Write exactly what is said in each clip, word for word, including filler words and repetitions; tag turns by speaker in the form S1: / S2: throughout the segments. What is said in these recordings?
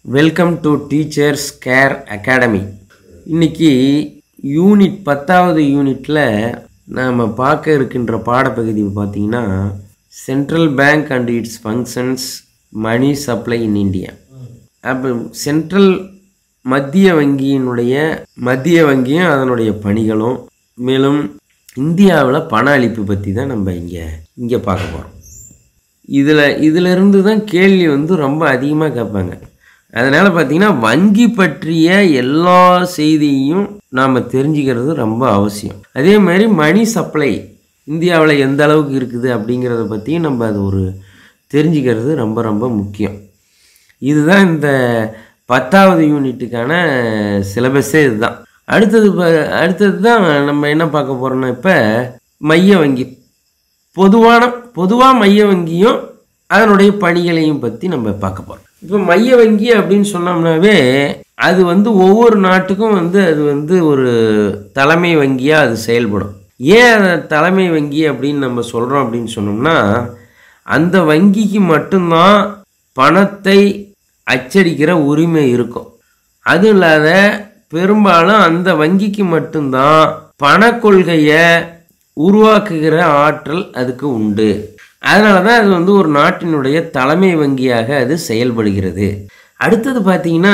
S1: Welcome to teachers care academy. இன்னைக்கு unit பத்தாவது யூனிட்டில் நாம் பார்க்க இருக்கின்ற பாடப்பகுதி பார்த்திங்கன்னா central bank and its functions, money supply in India. அப்போ சென்ட்ரல் மத்திய வங்கியினுடைய மத்திய வங்கியும் அதனுடைய பணிகளும், மேலும் இந்தியாவில் பண அளிப்பு பற்றி தான் நம்ம இங்கே இங்கே பார்க்க போகிறோம். இதில் இதிலிருந்து தான் கேள்வி வந்து ரொம்ப அதிகமாக கேட்பாங்க. அதனால் பார்த்திங்கன்னா வங்கி பற்றிய எல்லா செய்தியையும் நாம் தெரிஞ்சுக்கிறது ரொம்ப அவசியம். அதே மாதிரி மணி சப்ளை இந்தியாவில் எந்த அளவுக்கு இருக்குது அப்படிங்கிறத பற்றியும் நம்ம அது ஒரு தெரிஞ்சுக்கிறது ரொம்ப ரொம்ப முக்கியம். இதுதான் இந்த பத்தாவது யூனிட்டுக்கான சிலபஸே இதுதான். அடுத்தது அடுத்தது தான் நம்ம என்ன பார்க்க போகிறோம்னா, இப்போ மைய வங்கி பொதுவான பொதுவாக மைய வங்கியும் அதனுடைய பணிகளையும் பற்றி நம்ம பார்க்க போகிறோம். இப்போ மைய வங்கி அப்படின்னு சொன்னோம்னாவே அது வந்து ஒவ்வொரு நாட்டுக்கும் வந்து அது வந்து ஒரு தலைமை வங்கியாக அது செயல்படும். ஏன் அதை தலைமை வங்கி அப்படின்னு நம்ம சொல்கிறோம் அப்படின்னு சொன்னோம்னா, அந்த வங்கிக்கு மட்டும்தான் பணத்தை அச்சடிக்கிற உரிமை இருக்கும். அதுவும் இல்லாத பெரும்பாலும் அந்த வங்கிக்கு மட்டும்தான் பண கொள்கையை உருவாக்குகிற ஆற்றல் அதுக்கு உண்டு. அதனால தான் அது வந்து ஒரு நாட்டினுடைய தலைமை வங்கியாக அது செயல்படுகிறது. அடுத்தது பார்த்திங்கன்னா,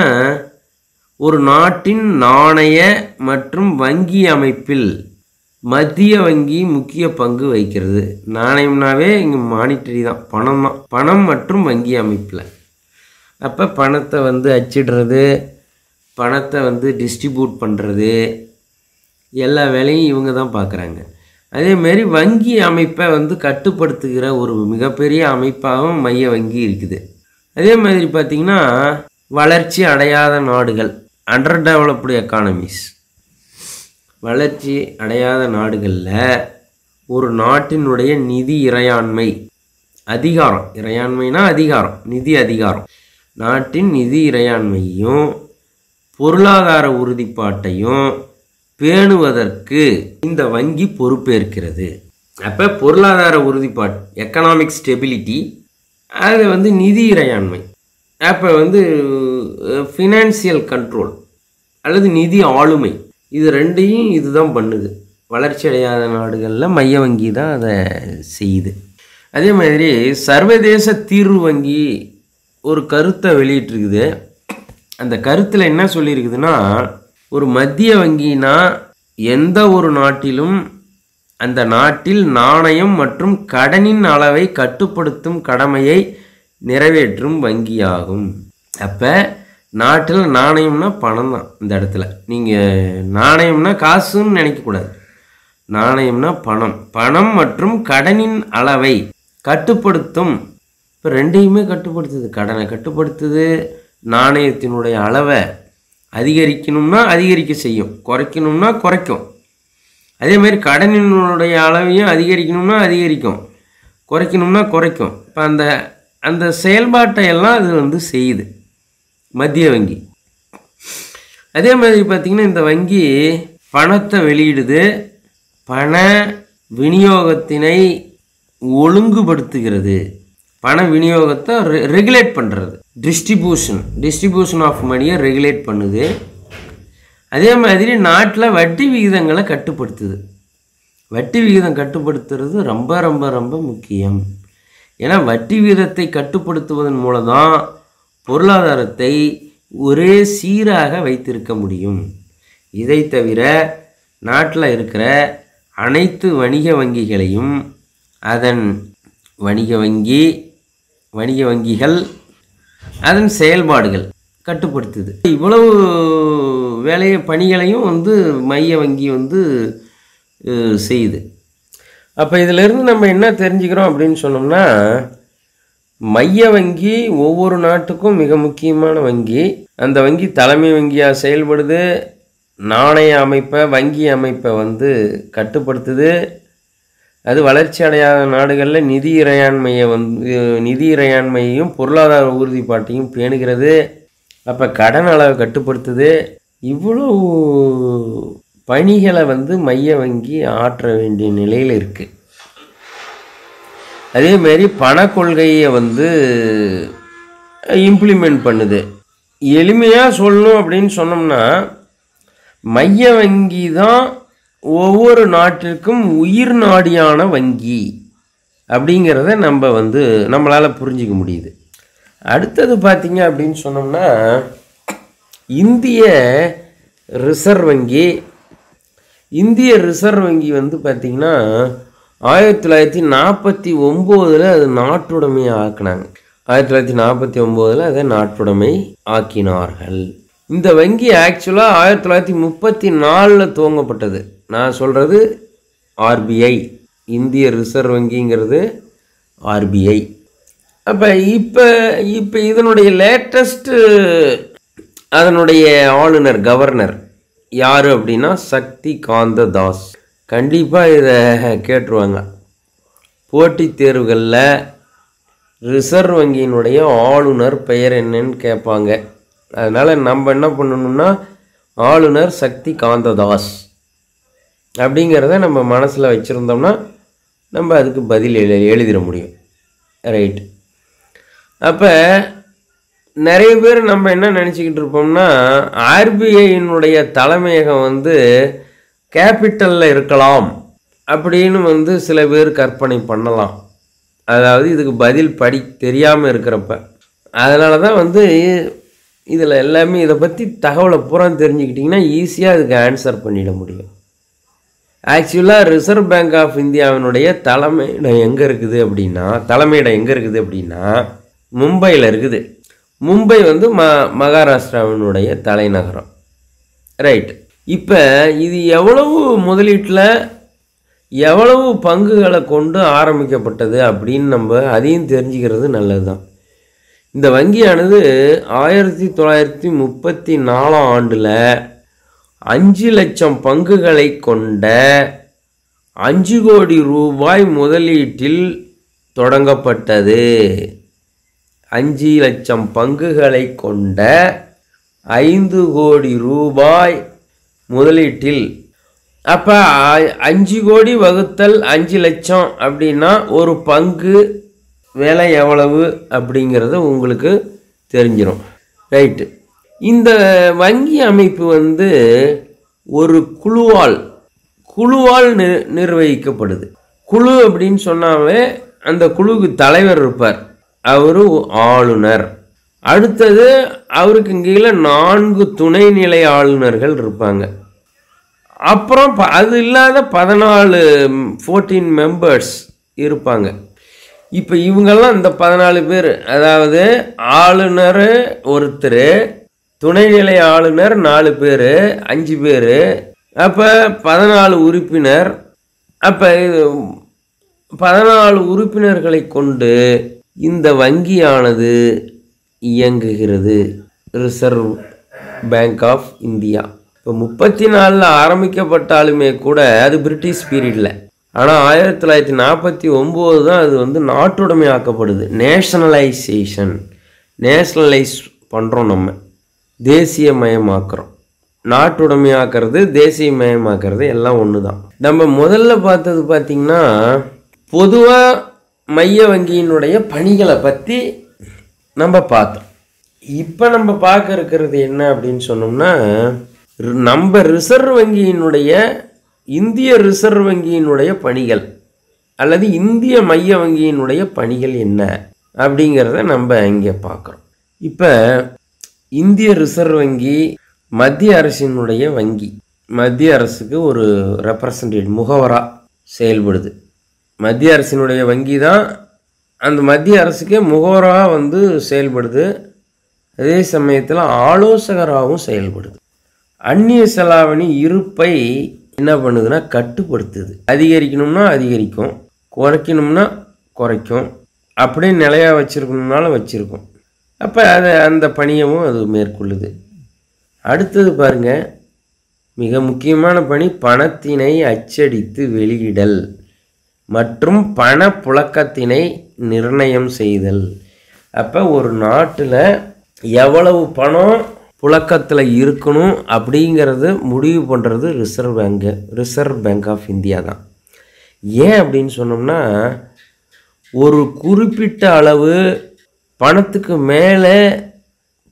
S1: ஒரு நாட்டின் நாணய மற்றும் வங்கி அமைப்பில் மத்திய வங்கி முக்கிய பங்கு வகிக்கிறது. நாணயம்னாவே இங்கே மானிட்டரி தான், பணம் தான், பணம் மற்றும் வங்கி அமைப்பில். அப்போ பணத்தை வந்து அச்சிடுறது, பணத்தை வந்து டிஸ்ட்ரிபியூட் பண்ணுறது, எல்லா வேலையும் இவங்க தான் பார்க்குறாங்க. அதேமாரி வங்கி அமைப்பை வந்து கட்டுப்படுத்துகிற ஒரு மிகப்பெரிய அமைப்பாகவும் மைய வங்கி இருக்குது. அதே மாதிரி பார்த்திங்கன்னா, வளர்ச்சி அடையாத நாடுகள், அண்டர் டெவலப்டு எக்கானமிஸ், வளர்ச்சி அடையாத நாடுகளில் ஒரு நாட்டினுடைய நிதி இறையாண்மை அதிகாரம், இறையாண்மைனா அதிகாரம், நிதி அதிகாரம், நாட்டின் நிதி இறையாண்மையும் பொருளாதார உறுதிப்பாட்டையும் பேணுவதற்கு இந்த வங்கி பொறுப்பேற்கிறது. அப்போ பொருளாதார உறுதிப்பாடு, எக்கனாமிக் ஸ்டெபிலிட்டி, அது வந்து நிதி இறையாண்மை, அப்போ வந்து ஃபினான்சியல் கண்ட்ரோல் அல்லது நிதி ஆளுமை, இது ரெண்டையும் இதுதான் பண்ணுது. வளர்ச்சி அடையாத நாடுகளில் மைய வங்கி தான் அதை செய்யுது. அதே மாதிரி சர்வதேச தீர்வு வங்கி ஒரு கருத்தை வெளியிட்டிருக்குது. அந்த கருத்தில் என்ன சொல்லியிருக்குதுன்னா, ஒரு மத்திய வங்கினா எந்த ஒரு நாட்டிலும் அந்த நாட்டில் நாணயம் மற்றும் கடனின் அளவை கட்டுப்படுத்தும் கடமையை நிறைவேற்றும் வங்கியாகும். அப்போ நாட்டில் நாணயம்னா பணம் தான். இந்த இடத்துல நீங்கள் நாணயம்னா காசுன்னு நினைக்கக்கூடாது. நாணயம்னா பணம், பணம் மற்றும் கடனின் அளவை கட்டுப்படுத்தும். இப்போ ரெண்டையுமே கட்டுப்படுத்துது. கடனை கட்டுப்படுத்துது, நாணயத்தினுடைய அளவை அதிகரிக்கணும்னா அதிகரிக்க செய்யும், குறைக்கணும்னா குறைக்கும். அதேமாதிரி கடனினுடைய அளவையும் அதிகரிக்கணும்னா அதிகரிக்கும், குறைக்கணும்னா குறைக்கும். இப்போ அந்த அந்த செயல்பாட்டை எல்லாம் அது வந்து செய்யுது மத்திய வங்கி. அதே மாதிரி பார்த்திங்கன்னா, இந்த வங்கி பணத்தை வெளியிடுது, பண விநியோகத்தினை ஒழுங்குபடுத்துகிறது, பண விநியோகத்தை ரெ ரெகுலேட் பண்ணுறது, டிஸ்ட்ரிபியூஷன் டிஸ்ட்ரிபியூஷன் ஆஃப் மணியை ரெகுலேட் பண்ணுது. அதே மாதிரி நாட்டில் வட்டி விகிதங்களை கட்டுப்படுத்துது. வட்டி விகிதம் கட்டுப்படுத்துறது ரொம்ப ரொம்ப ரொம்ப முக்கியம். ஏன்னா வட்டி விகிதத்தை கட்டுப்படுத்துவதன் மூலம் தான் பொருளாதாரத்தை ஒரே சீராக வைத்திருக்க முடியும். இதை தவிர நாட்டில் இருக்கிற அனைத்து வணிக வங்கிகளையும் அதன் வணிக வங்கி வணிக வங்கிகள் அதன் செயல்பாடுகள் கட்டுப்படுத்துது. இவ்வளவு வேலையை பணிகளையும் வந்து மைய வங்கி வந்து செய்யுது. அப்போ இதிலிருந்து நம்ம என்ன தெரிஞ்சுக்கிறோம் அப்படின்னு சொன்னோம்னா, மைய வங்கி ஒவ்வொரு நாட்டுக்கும் மிக முக்கியமான வங்கி. அந்த வங்கி தலைமை வங்கியாக செயல்படுது, நாணய அமைப்பை வங்கி அமைப்பை வந்து கட்டுப்படுத்துது. அது வளர்ச்சி அடையாத நாடுகளில் நிதி இறையாண்மையை வந்து நிதி இறையாண்மையையும் பொருளாதார உறுதிப்பாட்டையும் பேணுகிறது. அப்போ கடன் அளவை கட்டுப்படுத்துது. இவ்வளோ பணிகளை வந்து மைய வங்கி ஆற்ற வேண்டிய நிலையில் இருக்குது. அதேமாரி பண கொள்கையை வந்து இம்ப்ளிமெண்ட் பண்ணுது. எளிமையாக சொல்லணும் அப்படின்னு சொன்னோம்னா மைய வங்கி தான் ஒவ்வொரு நாட்டிற்கும் உயிர் நாடியான வங்கி அப்படிங்கிறத நம்ம வந்து நம்மளால் புரிஞ்சிக்க முடியுது. அடுத்தது பார்த்திங்க அப்படின்னு சொன்னோம்னா இந்திய ரிசர்வ் வங்கி. இந்திய ரிசர்வ் வங்கி வந்து பார்த்திங்கன்னா ஆயிரத்தி தொள்ளாயிரத்தி நாற்பத்தி ஒம்போதில் அது நாட்டுடைமை ஆக்கினாங்க. ஆயிரத்தி தொள்ளாயிரத்தி நாற்பத்தி ஒம்போதில் அதை நாட்டுடைமை ஆக்கினார்கள். இந்த வங்கி ஆக்சுவலாக ஆயிரத்தி தொள்ளாயிரத்தி முப்பத்தி நாலில் துவங்கப்பட்டது. நான் சொல்கிறது ஆர்பிஐ, இந்திய ரிசர்வ் வங்கிங்கிறது ஆர்பிஐ. அப்போ இப்போ இப்போ இதனுடைய லேட்டஸ்ட்டு அதனுடைய ஆளுநர் கவர்னர் யார் அப்படின்னா சக்தி காந்த தாஸ். கண்டிப்பாக இதை கேட்டுருவாங்க. போட்டித் தேர்வுகளில் ரிசர்வ் வங்கியினுடைய ஆளுநர் பெயர் என்னன்னு கேட்பாங்க. அதனால் நம்ம என்ன பண்ணணும்னா ஆளுநர் சக்தி காந்ததாஸ் அப்படிங்கிறத நம்ம மனசில் வச்சுருந்தோம்னா நம்ம அதுக்கு பதில் எழு எழுதிட முடியும். ரைட். அப்போ நிறைய பேர் நம்ம என்ன நினச்சிக்கிட்டு இருப்போம்னா ஆர்பிஐயினுடைய தலைமையகம் வந்து கேபிட்டலில் இருக்கலாம் அப்படின்னு வந்து சில பேர் கற்பனை பண்ணலாம். அதாவது இதுக்கு பதில் படி தெரியாமல் இருக்கிறப்ப. அதனால தான் வந்து இதில் எல்லாமே இதை பற்றி தகவலை பூரா தெரிஞ்சுக்கிட்டிங்கன்னா ஈஸியாக அதுக்கு ஆன்சர் பண்ணிட முடியும். ஆக்சுவலாக ரிசர்வ் பேங்க் ஆஃப் இந்தியாவினுடைய தலைமையிடம் எங்கே இருக்குது அப்படின்னா தலைமையிடம் எங்கே இருக்குது அப்படின்னா மும்பையில் இருக்குது. மும்பை வந்து ம மகாராஷ்டிராவினுடைய தலைநகரம். ரைட். இப்போ இது எவ்வளவு முதலீட்டில் எவ்வளவு பங்குகளை கொண்டு ஆரம்பிக்கப்பட்டது அப்படின்னு நம்ம அதையும் தெரிஞ்சுக்கிறது நல்லது தான். இந்த வங்கியானது ஆயிரத்தி தொள்ளாயிரத்தி முப்பத்தி நாலாம் ஆண்டில் அஞ்சு லட்சம் பங்குகளை கொண்ட அஞ்சு கோடி ரூபாய் முதலீட்டில் தொடங்கப்பட்டது. அஞ்சு லட்சம் பங்குகளை கொண்ட ஐந்து கோடி ரூபாய் முதலீட்டில். அப்போ அஞ்சு கோடி வகுத்தல் அஞ்சு லட்சம் அப்படின்னா ஒரு பங்கு விலை எவ்வளவு அப்படிங்கிறது உங்களுக்கு தெரிஞ்சிடும். ரைட்டு. இந்த வங்கி அமைப்பு வந்து ஒரு குழுவால் குழுவால் நி நிர்வகிக்கப்படுது. குழு அப்படின்னு சொன்னாவே அந்த குழுவுக்கு தலைவர் இருப்பார், அவரு ஆளுநர். அடுத்தது அவருக்கு கீழே நான்கு துணைநிலை ஆளுநர்கள் இருப்பாங்க. அப்புறம் ப அது இல்லாத பதினாலு ஃபோர்டீன் மெம்பர்ஸ் இருப்பாங்க. இப்போ இவங்கெல்லாம் இந்த பதினாலு பேர், அதாவது ஆளுநர் ஒருத்தர், துணைநிலை ஆளுநர் நாலு பேர், அஞ்சு பேர், அப்போ பதினாலு உறுப்பினர். அப்போ பதினாலு உறுப்பினர்களை கொண்டு இந்த வங்கியானது இயங்குகிறது, ரிசர்வ் பேங்க் ஆஃப் இந்தியா. இப்போ முப்பத்தி நாலில் ஆரம்பிக்கப்பட்டாலுமே கூட அது பிரிட்டிஷ் பீரியடில். ஆனால் ஆயிரத்தி தொள்ளாயிரத்தி நாற்பத்தி ஒம்பது தான் அது வந்து நாட்டுடைமை ஆக்கப்படுது. நேஷனலைசேஷன், நேஷனலைஸ் பண்ணுறோம், நம்ம தேசியமயமாக்குறோம். நாட்டுடைமையாக்குறது தேசியமயமாக்குறது எல்லாம் ஒன்று தான். நம்ம முதல்ல பார்த்தது பார்த்திங்கன்னா பொதுவாக மைய வங்கியினுடைய பணிகளை பற்றி நம்ம பார்த்தோம். இப்போ நம்ம பார்க்க இருக்கிறது என்ன அப்படின்னு சொன்னோம்னா நம்ம ரிசர்வ் வங்கியினுடைய இந்திய ரிசர்வ் வங்கியினுடைய பணிகள் அல்லது இந்திய மைய வங்கியினுடைய பணிகள் என்ன அப்படிங்கிறத நம்ம இங்கே பார்க்குறோம். இப்போ இந்திய ரிசர்வ் வங்கி மத்திய அரசினுடைய வங்கி. மத்திய அரசுக்கு ஒரு ரெப்ரசன்டேட்டிவ் முகவராக செயல்படுது. மத்திய அரசினுடைய வங்கி தான் அந்த மத்திய அரசுக்கே முகவராக வந்து செயல்படுது. அதே சமயத்தில் ஆலோசகராகவும் செயல்படுது. அந்நிய செலாவணி இருப்பை என்ன பண்ணுதுன்னா கட்டுப்படுத்துது. அதிகரிக்கணும்னா அதிகரிக்கும், குறைக்கணும்னா குறைக்கும், அப்படியே நிலையாக வச்சுருக்கணும்னாலும் வச்சுருக்கும். அப்போ அதை அந்த பணியவும் அது மேற்கொள்ளுது. அடுத்தது பாருங்கள், மிக முக்கியமான பணி பணத்தினை அச்சடித்து வெளியிடல் மற்றும் பண புழக்கத்தினை நிர்ணயம் செய்தல். அப்போ ஒரு நாட்டில் எவ்வளவு பணம் புழக்கத்தில் இருக்கணும் அப்படிங்கிறது முடிவு பண்ணுறது reserve bank reserve bank of India தான். ஏன் அப்படின்னு சொன்னோம்னா ஒரு குறிப்பிட்ட அளவு பணத்துக்கு மேலே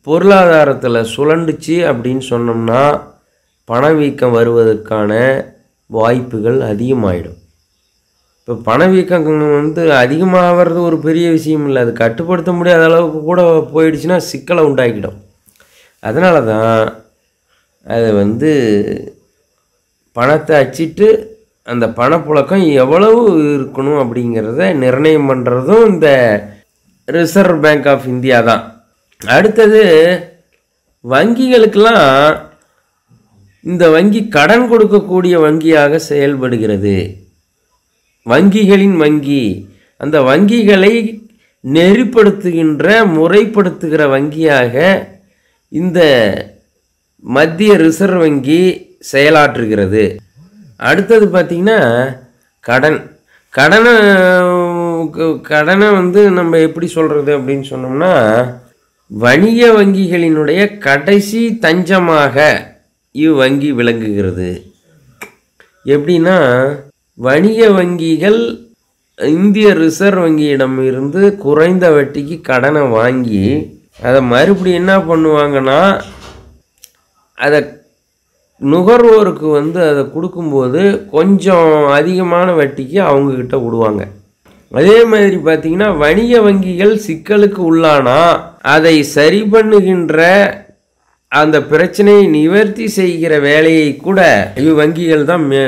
S1: பொருளாதாரத்தில் சுழண்டுச்சு அப்படின்னு சொன்னோம்னா பணவீக்கம் வருவதற்கான வாய்ப்புகள் அதிகமாகிடும். இப்போ பணவீக்கம் வந்து அதிகமாகிறது ஒரு பெரிய விஷயம் இல்லை, அது கட்டுப்படுத்த முடியாத அளவுக்கு கூட போயிடுச்சுன்னா சிக்கலை உண்டாக்கிடும். அதனால தான் அதை வந்து பணத்தை அச்சிட்டு அந்த பணப்புழக்கம் எவ்வளவு இருக்கணும் அப்படிங்கிறத நிர்ணயம் பண்ணுறதும் இந்த ரிசர்வ் பேங்க் ஆஃப் இந்தியா தான். அடுத்தது வங்கிகளுக்கெல்லாம் இந்த வங்கி கடன் கொடுக்கக்கூடிய வங்கியாக செயல்படுகிறது. வங்கிகளின் வங்கி, அந்த வங்கிகளை நெறிப்படுத்துகின்ற முறைப்படுத்துகிற வங்கியாக இந்த மத்திய ரிசர்வ் வங்கி செயலாற்றுகிறது. அடுத்தது பார்த்திங்கன்னா கடன். கடனை கடனை வந்து நம்ம எப்படி சொல்கிறது அப்படின்னு சொன்னோம்னா வணிக வங்கிகளினுடைய கடைசி தஞ்சமாக இவ்வங்கி விளங்குகிறது. எப்படின்னா வணிக வங்கிகள் இந்திய ரிசர்வ் வங்கியிடம் இருந்து குறைந்த வட்டிக்கு கடனை வாங்கி அதை மறுபடியும் என்ன பண்ணுவாங்கன்னா அதை நுகர்வோருக்கு வந்து அதை கொடுக்கும்போது கொஞ்சம் அதிகமான வட்டிக்கு அவங்கக்கிட்ட விடுவாங்க. அதே மாதிரி பார்த்திங்கன்னா வணிக வங்கிகள் சிக்கலுக்கு உள்ளானா அதை சரி பண்ணுகின்ற அந்த பிரச்சனையை நிவர்த்தி செய்கிற வேலையை கூட இவ் வங்கிகள் தான் மே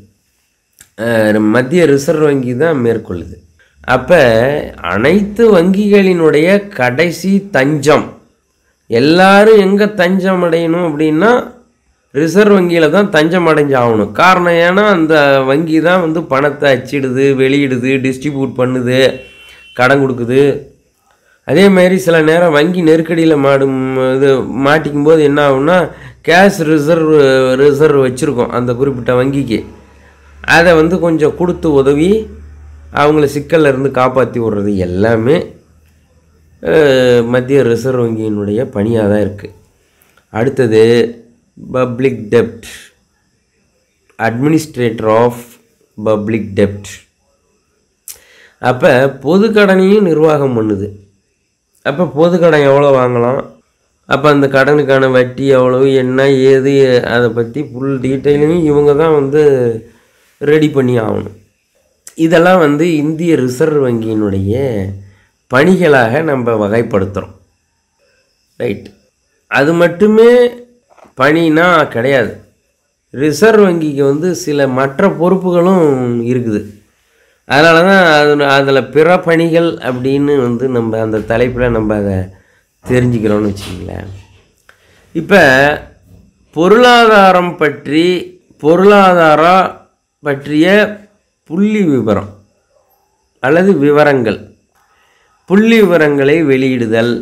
S1: மத்திய ரிசர்வ் வங்கி தான் மேற்கொள்ளுது. அப்போ அனைத்து வங்கிகளினுடைய கடைசி தஞ்சம், எல்லாரும் எங்கே தஞ்சம் அடையணும் அப்படின்னா ரிசர்வ் வங்கியில் தான் தஞ்சம் அடைஞ்சாகணும். காரணம் ஏன்னா அந்த வங்கி தான் வந்து பணத்தை அச்சிடுது, வெளியிடுது, டிஸ்ட்ரிபியூட் பண்ணுது, கடன் கொடுக்குது. அதே மாதிரி சில நேரம் வங்கி நெருக்கடியில் மாடும் இது மாட்டிக்கும் போது என்ன ஆகும்னா கேஷ் ரிசர்வ் ரிசர்வ் வச்சுருக்கோம் அந்த குறிப்பிட்ட வங்கிக்கு, அதை வந்து கொஞ்சம் கொடுத்து உதவி அவங்கள சிக்கலில் இருந்து காப்பாற்றி விடுறது எல்லாமே மத்திய ரிசர்வ் வங்கியினுடைய பணியாக தான் இருக்குது. அடுத்தது public dept, administrator of public டெப்ட். அப்போ பொது கடனையும் நிர்வாகம் பண்ணுது. அப்போ பொது கடன் எவ்வளோ வாங்கலாம், அப்போ அந்த கடனுக்கான வட்டி எவ்வளவு, என்ன ஏது, அதை பற்றி ஃபுல் டீட்டெயிலையும் இவங்க தான் வந்து ரெடி பண்ணி ஆகணும். இதெல்லாம் வந்து இந்திய ரிசர்வ் வங்கியினுடைய பணிகளாக நம்ம வகைப்படுத்துகிறோம். ரைட், அது மட்டுமே பணினா கிடையாது. ரிசர்வ் வங்கிக்கு வந்து சில மற்ற பொறுப்புகளும் இருக்குது. அதனால தான் அது அதில் பிற பணிகள் அப்படின்னு வந்து நம்ம அந்த தலைப்பில் நம்ம அதை தெரிஞ்சுக்கிறோன்னு வச்சுக்கங்களேன். இப்போ பொருளாதாரம் பற்றி பொருளாதாரம் பற்றிய புள்ளி விவரம் அல்லது விவரங்கள், புள்ளி விவரங்களை வெளியிடுதல்,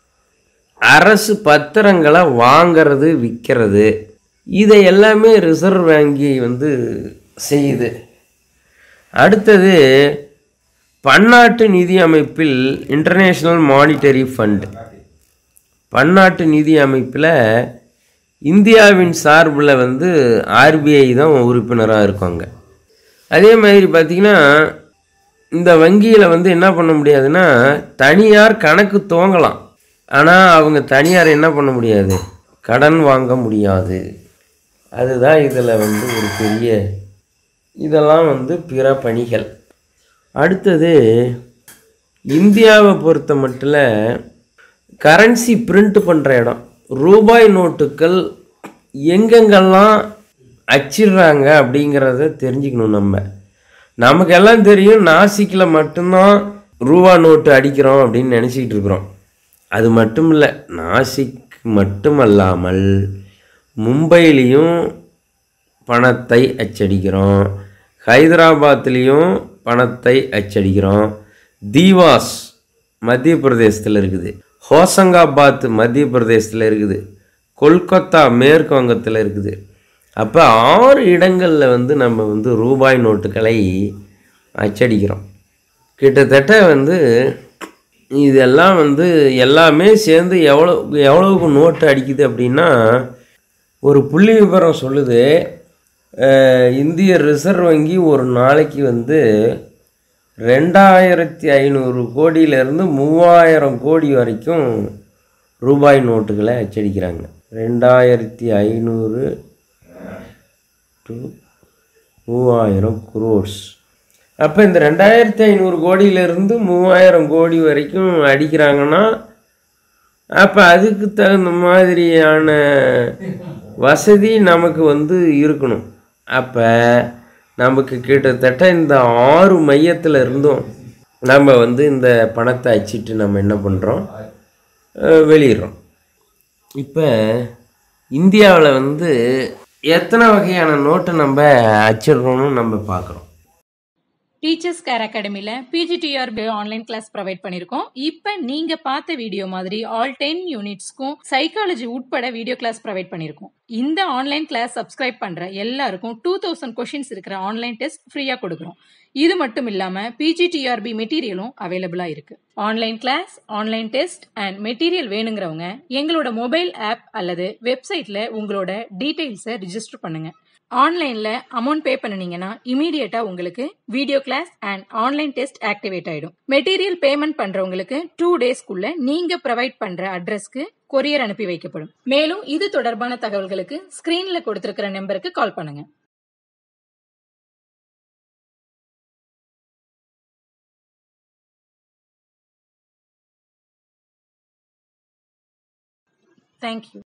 S1: அரசு பத்திரங்களை வாங்கிறது விற்கிறது, இதை எல்லாமே ரிசர்வ் வங்கி வந்து செய்யுது. அடுத்தது பன்னாட்டு நிதி அமைப்பில் இன்டர்நேஷ்னல் மானிட்டரி ஃபண்ட், பன்னாட்டு நிதி அமைப்பில் இந்தியாவின் சார்பில் வந்து ஆர்பிஐ தான் உறுப்பினராக இருக்காங்க. அதே மாதிரி பார்த்திங்கன்னா இந்த வங்கியில் வந்து என்ன பண்ண முடியாதுன்னா தனியார் கணக்கு துவங்கலாம், ஆனால் அவங்க தனியார் என்ன பண்ண முடியாது, கடன் வாங்க முடியாது. அதுதான் இதில் வந்து ஒரு பெரிய, இதெல்லாம் வந்து பிற பணிகள். அடுத்தது இந்தியாவை பொறுத்த மட்டும் கரன்சி பிரிண்ட் பண்ணுற இடம், ரூபாய் நோட்டுகள் எங்கெங்கெல்லாம் அச்சிடுறாங்க அப்படிங்கிறத தெரிஞ்சுக்கணும். நம்ம நமக்கெல்லாம் தெரியும் நாசிக்கில் மட்டும்தான் ரூபா நோட்டு அடிக்கிறோம் அப்படின்னு நினச்சிக்கிட்டு இருக்கிறோம். அது மட்டும் இல்லை, நாசிக் மட்டுமல்லாமல் மும்பையிலையும் பணத்தை அச்சடிக்கிறோம், ஹைதராபாத்லேயும் பணத்தை அச்சடிக்கிறோம், தீவாஸ் மத்திய பிரதேசத்தில் இருக்குது, ஹோசங்காபாத் மத்திய பிரதேசத்தில் இருக்குது, கொல்கத்தா மேற்கு வங்கத்தில் இருக்குது. அப்போ ஆறு இடங்களில் வந்து நம்ம வந்து ரூபாய் நோட்டுகளை அச்சடிக்கிறோம். கிட்டத்தட்ட வந்து இதெல்லாம் வந்து எல்லாமே சேர்ந்து எவ்வளோ எவ்வளவுக்கு நோட்டு அடிக்குது அப்படின்னா ஒரு புள்ளி விவரம் சொல்லுது. இந்திய ரிசர்வ் வங்கி ஒரு நாளைக்கு வந்து ரெண்டாயிரத்தி ஐநூறு கோடியிலேருந்து மூவாயிரம் கோடி வரைக்கும் ரூபாய் நோட்டுகளை அச்சடிக்கிறாங்க. ரெண்டாயிரத்தி ஐநூறு டு மூவாயிரம் குரோர்ஸ். அப்போ இந்த ரெண்டாயிரத்தி ஐநூறு கோடியிலேருந்து மூவாயிரம் கோடி வரைக்கும் அடிக்கிறாங்கன்னா அப்போ அதுக்கு தகுந்த மாதிரியான வசதி நமக்கு வந்து இருக்கணும். அப்போ நமக்கு கிட்டத்தட்ட இந்த ஆறு மையத்தில் இருந்தும் நம்ம வந்து இந்த பணத்தை அச்சிட்டு நம்ம என்ன பண்ணுறோம், வெளியிடுறோம். இப்போ இந்தியாவில் வந்து எத்தனை வகையான நோட்டை நம்ம அச்சிடுறோன்னு நம்ம பார்க்குறோம்.
S2: டீச்சர்ஸ் கேர் அகாடமியில் பிஜிடிஆர்பி ஆன்லைன் கிளாஸ் ப்ரொவைட் பண்ணியிருக்கோம். இப்போ நீங்கள் பார்த்த வீடியோ மாதிரி ஆல் டென் யூனிட்ஸ்க்கும் சைக்காலஜி உட்பட வீடியோ கிளாஸ் ப்ரொவைட் பண்ணியிருக்கோம். இந்த ஆன்லைன் கிளாஸ் சப்ஸ்கிரைப் பண்ணுற எல்லாருக்கும் டூ தௌசண்ட் கொஷின்ஸ் இருக்கிற ஆன்லைன் டெஸ்ட் ஃப்ரீயாக கொடுக்குறோம். இது மட்டும் இல்லாமல் பிஜிடிஆர்பி மெட்டீரியலும் அவைலபிளாக இருக்குது. Online class, online test and material வேணுங்கிறவங்க எங்களோட மொபைல் ஆப் அல்லது வெப்சைட்டில் உங்களோட டீட்டெயில்ஸை ரிஜிஸ்டர் பண்ணுங்கள். ஆன்லைனில் அமௌண்ட் பே பண்ணினீங்கன்னா இமீடியட்டாக உங்களுக்கு video class and online test activate ஆகிடும். மெட்டீரியல் பேமெண்ட் பண்ணுறவங்களுக்கு டூ டேஸ்க்குள்ள நீங்கள் ப்ரொவைட் பண்ணுற அட்ரஸ்க்கு கொரியர் அனுப்பி வைக்கப்படும். மேலும் இது தொடர்பான தகவல்களுக்கு ஸ்க்ரீனில் கொடுத்துருக்கிற நம்பருக்கு கால் பண்ணுங்க. தேங்க்யூ.